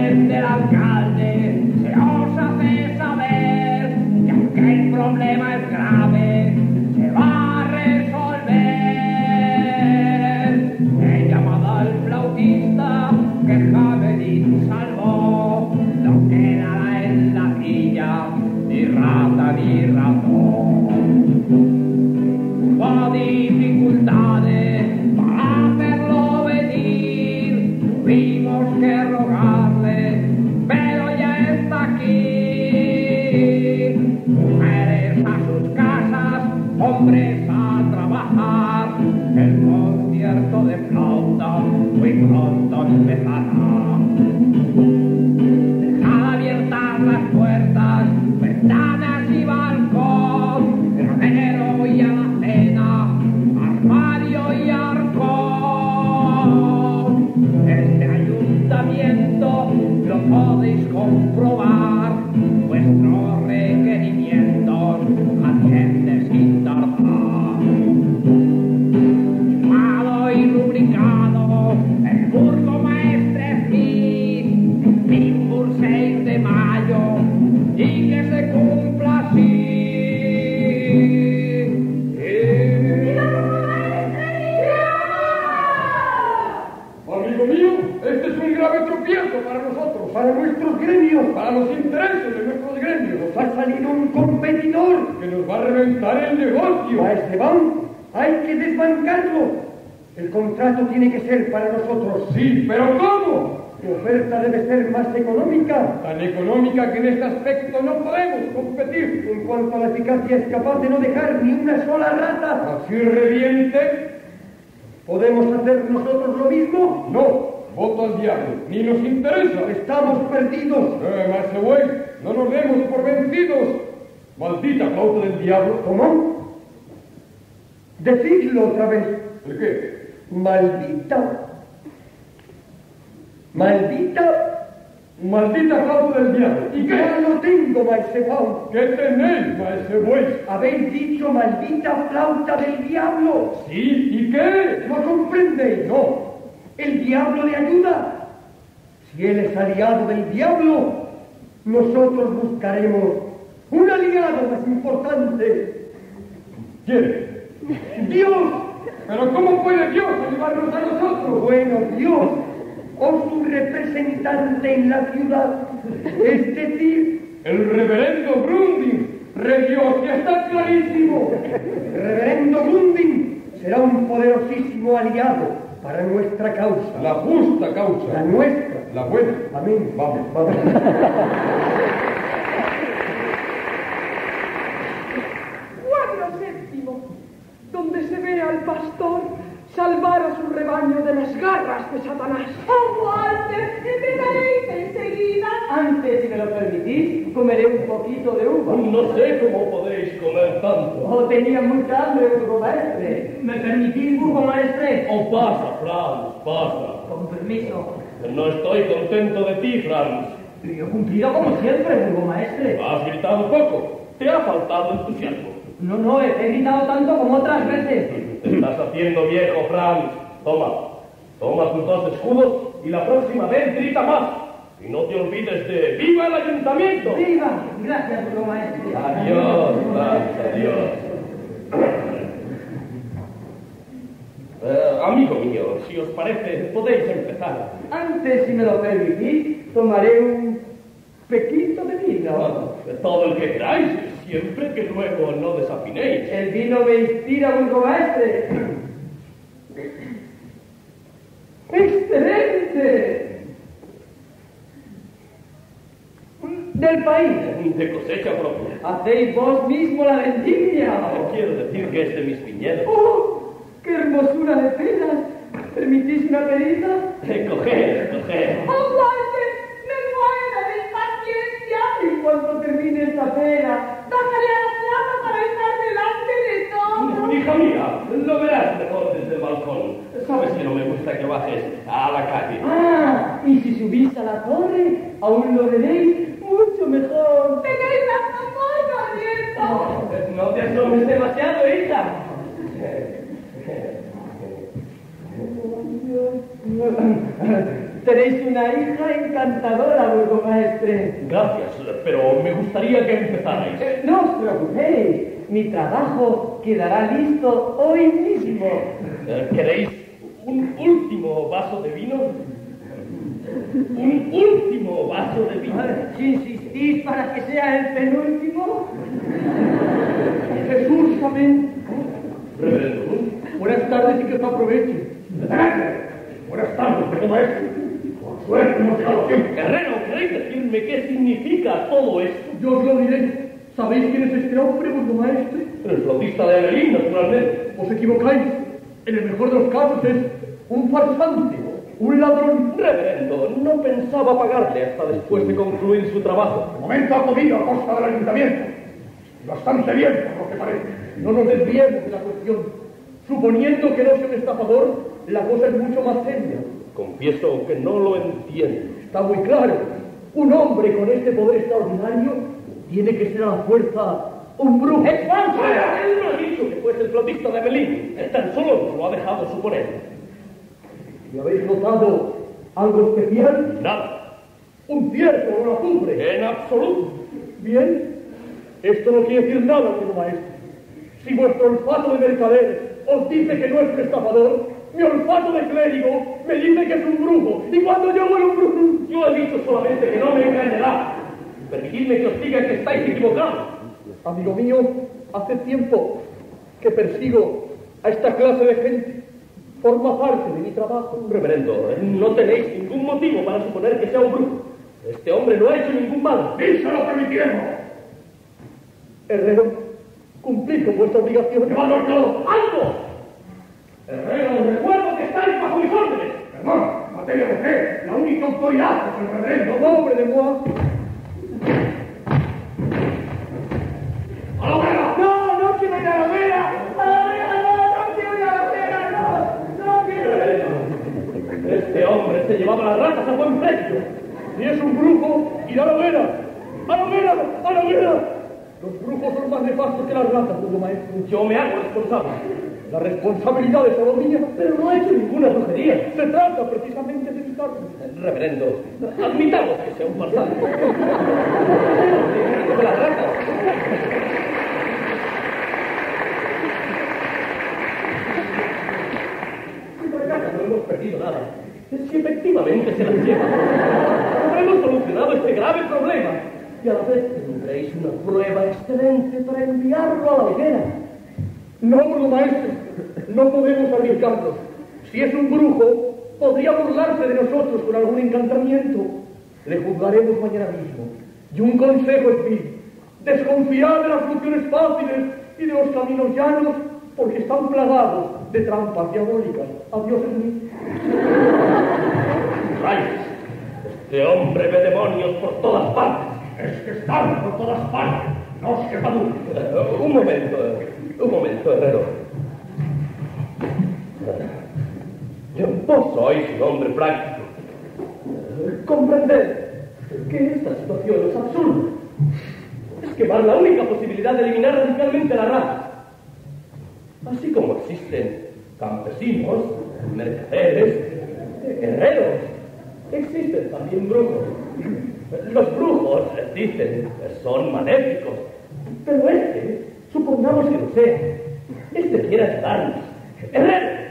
entiende el alcalde, se os hace saber que aunque el problema es grave, se va a resolver. He llamado al flautista que Javelin salvó, no quedará en la villa ni rata ni ratón. Hubo dificultades para hacerlo venir, tuvimos que rogarle, pero ya está aquí. Mujeres a sus casas, hombres a trabajar, el concierto de flauta muy pronto empezará. Dejad abiertas las puertas, ventanas y balcón, granero y alacena, armario y arcón. Este ayuntamiento lo podéis comprobar, vuestros requerimientos atiende sin tardar. Firmado y rubricado el burgomaestre Smith, Pittsburgh seis de mayo, y que se cumpla así. Amigo mío, este es un grave tropiezo para nosotros, para nuestros gremios, para los intereses de nuestros gremios. Nos ha salido un competidor que nos va a reventar el negocio. A Esteban hay que desbancarlo. El contrato tiene que ser para nosotros. Sí, pero ¿cómo? Tu oferta debe ser más económica. Tan económica que en este aspecto no podemos competir. En cuanto a la eficacia, es capaz de no dejar ni una sola rata. Así reviente. ¿Podemos hacer nosotros lo mismo? No, voto al diablo. Ni nos interesa. Estamos perdidos. Eh, Marce Güey, no nos demos por vencidos. Maldita flauta del diablo. ¿Cómo? Decidlo otra vez. ¿El qué? Maldita. Maldita. Maldita flauta del diablo. ¿Y qué? Ya lo tengo, maese Juan. ¿Qué tenéis, maese Güey? Habéis dicho maldita flauta del diablo. Sí, ¿y qué? ¿No comprendéis? No. El diablo le ayuda. Si él es aliado del diablo, nosotros buscaremos un aliado más importante. ¿Quién? ¡Dios! ¿Pero cómo puede Dios ayudarnos a nosotros? Bueno, Dios, o su representante en la ciudad, es decir, el reverendo Grunding. ¡Re Dios, que está clarísimo! El reverendo Grunding será un poderosísimo aliado para nuestra causa. La justa causa. La nuestra. La buena. Amén. Vamos, vamos. Cuadro séptimo, donde se ve al pastor salvar a su rebaño de las garras de Satanás. ¡Oh, Walter! ¡Empezaréis enseguida! Antes, si me lo permitís, comeré un poquito de uva. No sé cómo podéis comer tanto. Oh, tenía mucha hambre, burgomaestre. ¿Me permitís, burgomaestre? Oh, pasa, Franz, pasa. Con permiso. No estoy contento de ti, Franz. Yo he cumplido como siempre, burgomaestre. Has gritado poco. Te ha faltado entusiasmo. No, no, he, he gritado tanto como otras veces. Te estás haciendo viejo, Franz. Toma, toma tus dos escudos y la próxima vez grita más. Y no te olvides de ¡viva el ayuntamiento! ¡Viva! Gracias, burgomaestre. Adiós, Franz, adiós. Eh, amigo mío, si os parece, podéis empezar. Antes, si me lo permitís, tomaré un pequito de vino. Ah, todo el que queráis, siempre que luego no desafinéis. El vino me inspira, burgomaestre. ¡Excelente! Del país. De cosecha propia. Hacéis vos mismo la vendimia. Quiero decir que es de mis viñedos. ¡Oh! ¡Qué hermosura de peras! ¿Permitís una perita? Eh, coged, coged. ¡Oh, Walter! ¡Me muero de impaciencia! Y cuando termine esta pera, ¡Bájale a la plaza para estar delante de todos! Hija mía, lo verás mejor desde el balcón. Sabes que no me gusta que bajes a la calle. ¡ah! Y si subís a la torre, aún lo veréis mucho mejor. ¡Tenéis razón, muy abierto! No te asomes demasiado, hija. Tenéis una hija encantadora, burgomaestre. Gracias, pero me gustaría que empezarais. Eh, no os preocupéis, mi trabajo quedará listo hoy mismo. Eh, ¿Queréis un último vaso de vino? ¿Un último vaso de vino? Si insistís para que sea el penúltimo. Jesús, amén. Reverendo. Buenas tardes y que os aproveche. Buenas tardes, burgomaestre. Por suerte hemos llegado a tiempo. Herrero, ¿queréis decirme qué significa todo esto? Yo os lo diré. ¿Sabéis quién es este hombre, burgomaestre? El flautista de Evelyn, naturalmente. Os equivocáis. En el mejor de los casos es un farsante, un ladrón. Reverendo, no pensaba pagarle hasta después de concluir su trabajo. De momento ha comido a costa del ayuntamiento. Bastante bien, por lo que parece. No nos desviemos de la cuestión. Suponiendo que no sea un estafador, la cosa es mucho más seria. Confieso que no lo entiendo. Está muy claro. Un hombre con este poder extraordinario tiene que ser a la fuerza un brujo. ¡Es falso! Él no ha dicho que fuese el flautista de Evelyn. Él tan solo nos lo ha dejado suponer. ¿Y habéis notado algo especial? Nada. ¿Un cierto o una cumbre? En absoluto. Bien. Esto no quiere decir nada, amigo maestro. Si vuestro olfato de mercader os dice que no es un estafador, mi olfato de clérigo me dice que es un brujo. Y cuando yo voy a un brujo, yo he dicho solamente que no me engañará. Permitidme que os diga que estáis equivocados. Amigo mío, hace tiempo que persigo a esta clase de gente. Forma parte de mi trabajo. Reverendo, no tenéis ningún motivo para suponer que sea un brujo. Este hombre no ha hecho ningún mal. ¡Y se lo permitiremos! Herrero, cumplid con vuestra obligación. ¡Llevadlo todo! ¡Alto! Herrero, recuerdo que estáis bajo mis órdenes. Perdón, materia de fe, la única autoridad es el reverendo. ¡Pobre de moi! ¡A la hoguera! ¡No, no quiero ir a la hoguera! ¡A la hoguera, no! ¡No quiero ir a la hoguera, no! ¡No quiero ir a la hoguera! Este hombre se llevaba las ratas a buen precio. Si es un brujo, irá a la hoguera. ¡A la hoguera! ¡A la hoguera! Los brujos son más nefastos que las ratas, burgo maestro. Yo me hago responsable. La responsabilidad es solo mía. Pero no ha hecho ninguna brujería. Se trata precisamente de evitarlo. Reverendo, admitamos que sea un farsante. De las ratas. No hemos perdido nada. Si efectivamente se las lleva, habremos solucionado este grave problema. Y a la vez tendréis una prueba excelente para enviarlo a la hoguera. No, burgo maestro, no podemos arriesgarnos. Si es un brujo, podría burlarse de nosotros con algún encantamiento. Le juzgaremos mañana mismo. Y un consejo es mío: desconfiad de las soluciones fáciles y de los caminos llanos, porque están plagados de trampas diabólicas. Adiós en mí. Rayos, este hombre ve demonios por todas partes. Es que están por todas partes. No os quepa duda. Uh, un momento, un momento, Herrero. Vos sois un hombre práctico. Comprended que esta situación es absurda. Es quemar la única posibilidad de eliminar radicalmente la raza. Así como existen campesinos, mercaderes, herreros, existen también brujos. Los brujos dicen que son maléficos, pero este, supongamos que lo sea, este quiere ayudarnos. ¡Herrero!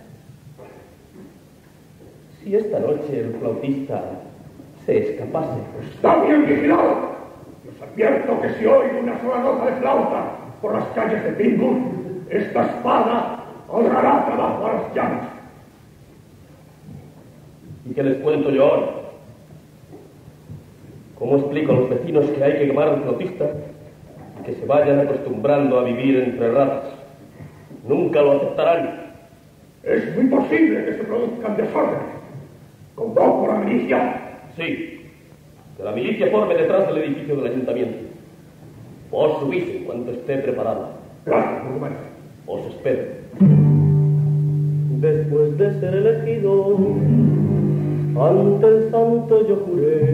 Si esta noche el flautista se escapase... ¡Está bien vigilado! Os advierto que si oigo una sola nota de flauta por las calles de Pittsburgh, esta espada ahorrará trabajo a las llamas. ¿Y qué les cuento yo ahora? ¿Cómo explico a los vecinos que hay que quemar al flautista y que se vayan acostumbrando a vivir entre ratas? Nunca lo aceptarán. Es muy posible que se produzcan desórdenes. ¿Convoco a la milicia? Sí, que la milicia forme detrás del edificio del ayuntamiento. Vos subís en cuanto esté preparado. Gracias, burgomaestre. Os espero. Después de ser elegido, ante el santo yo juré,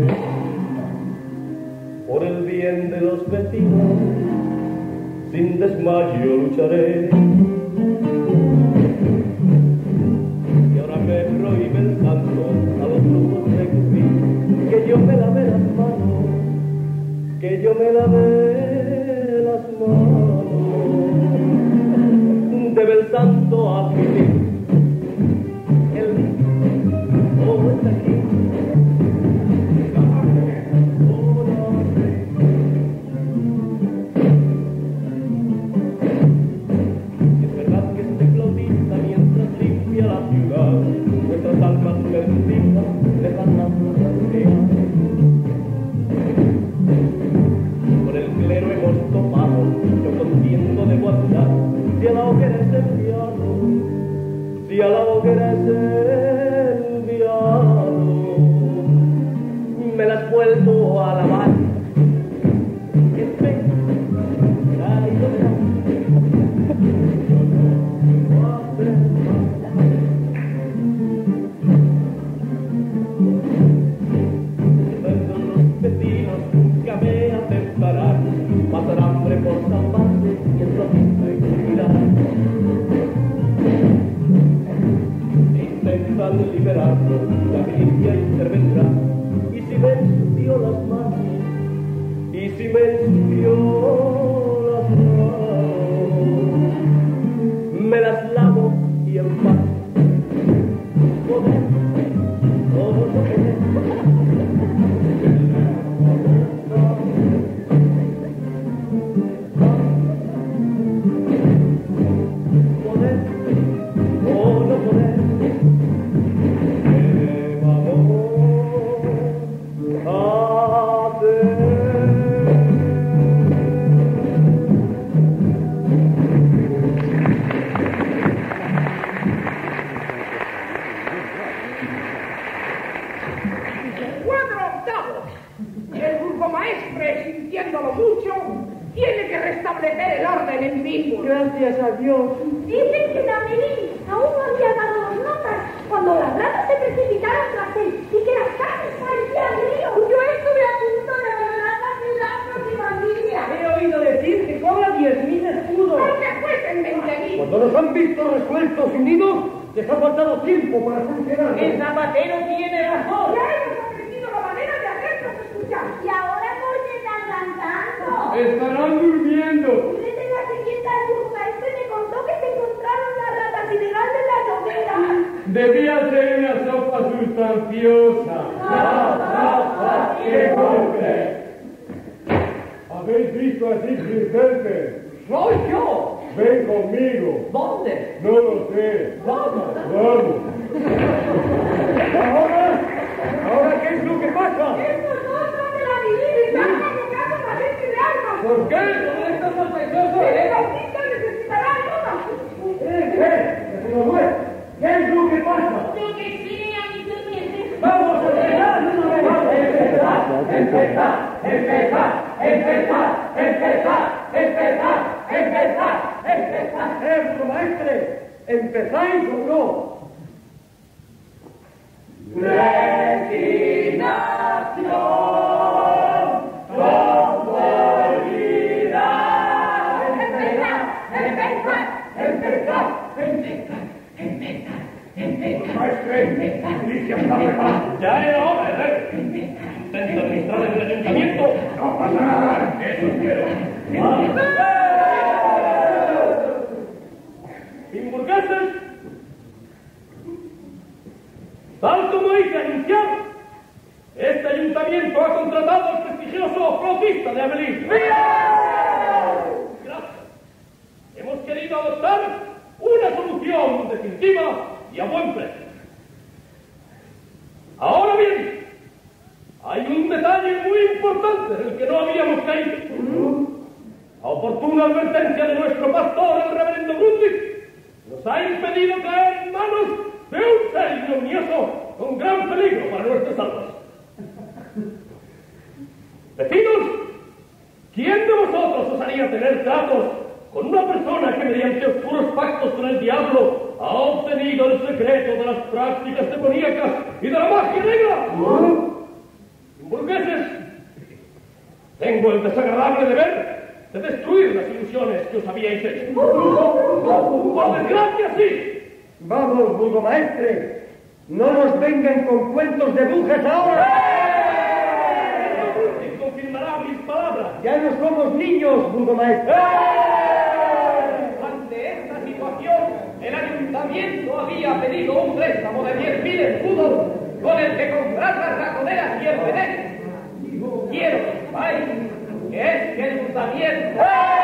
por el bien de los vecinos, sin desmayo lucharé. Y ahora me prohíbe el santo a los y a la hoguera es enviado. Me las vuelvo a lavar. Pasar hambre por salvarse y entonces intimidad. Intentan liberarlo, la milicia intervendrá. Y si me ensució las manos, y si me ensució las manos, me las lavo y en paz. Poder, todo lo que Gracias a Dios. Dicen que Damelín aún no había dado las notas cuando las ratas se precipitaron tras él y que las carnes parecían río. Yo estuve a punto de volar la ciudad próxima día. He oído decir que cobra diez mil escudos. Porque cuesten veinte mil. Cuando nos han visto resueltos y unidos, les ha faltado tiempo para funcionar. El zapatero tiene razón. Ya hemos aprendido la manera de hacernos escuchar. ¿Y ahora por qué están cantando? Estarán durmiendo. Este me contó que se encontraron las ratas ilegales en la hoguera. Debía ser una sopa sustanciosa. ¡Qué golpe! ¿Habéis visto a Sixlicente? ¡Soy yo! Ven conmigo. ¿Dónde? No lo sé. Vamos. Vamos. ¿Ahora? ¿Ahora qué es lo que pasa? Es nosotros de la divina y están convocando a gente de armas. ¿Por qué? Estos sospechosos. El bautista necesitará ayuda. ¿Qué? ¿Qué? ¿Qué es lo que pasa? Lo que sea, mi durmiente. ¡Vamos a empezar! Empezar, empezar, empezar, empezar, empezar, empezar, empezar, empezar. ¡Eh, maestre! ¿Empezáis o no? Resignación, conformidad. Empezar, empezar, Empezar, empezar, empezar, empezar. Maestre, milicia está preparada. Ya era hora, ¿eh? Intenta administrar en el ayuntamiento. No pasa nada. Eso quiero. Hamburgueses, tal como hice anunciar, este ayuntamiento ha contratado al prestigioso flautista de Amelín. Gracias. Hemos querido adoptar una solución definitiva y a buen precio. Ahora bien, hay un detalle muy importante en el que no habíamos caído. La oportuna advertencia de nuestro pastor, el reverendo Grundig, nos ha impedido caer en manos de un ser ignominioso con gran peligro para nuestras almas. Vecinos, ¿quién de vosotros osaría tener tratos con una persona que mediante oscuros pactos con el diablo ha obtenido el secreto de las prácticas demoníacas y de la magia negra? Burgueses, tengo el desagradable deber de destruir las ilusiones que os habíais hecho. ¡Por desgracia, sí! Vamos, burgomaestre, no nos vengan con cuentos de brujas ahora. ¿Quién confirmará mis palabras? Ya no somos niños, burgomaestre. Ante esta situación, el ayuntamiento había pedido un préstamo de diez mil escudos con el que comprar las raconeras y el veneno. Quiero que sepáis que este ayuntamiento...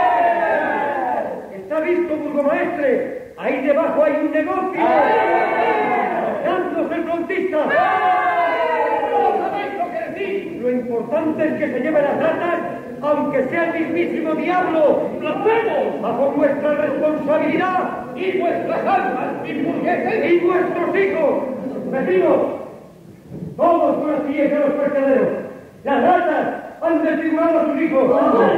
¿Está visto, burgomaestre? Ahí debajo hay un negocio. ¡Santos el flautista! ¡No sabéis lo que decís! Lo importante es que se lleve las ratas, aunque sea el mismísimo diablo. ¡Lo hacemos! Bajo nuestra responsabilidad, y vuestras almas, mis burgueses, y vuestros hijos, vecinos, todos con las pies de los vertederos. Las ratas han desfigurado a sus hijos.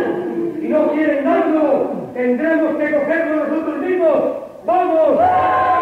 Si no quieren darlo, tendremos que cogerlo nosotros mismos. ¡Vamos!